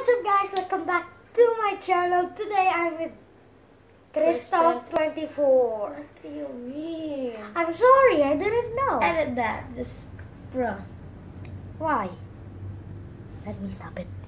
What's up guys, welcome back to my channel. Today I'm with Christoph24. What do you mean? I'm sorry, I didn't know. Edit that, just bruh. Why? Let me stop it.